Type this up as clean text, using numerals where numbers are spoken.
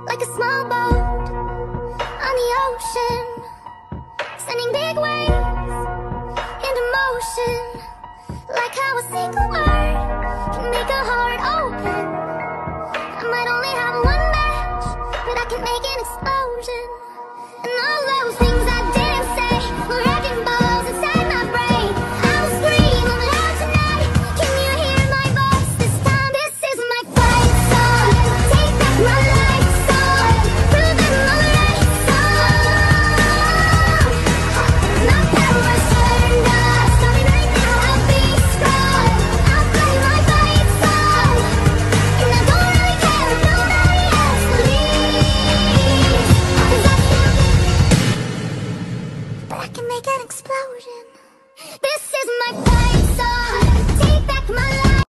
like a small boat on the ocean, sending big waves into motion, like how a single word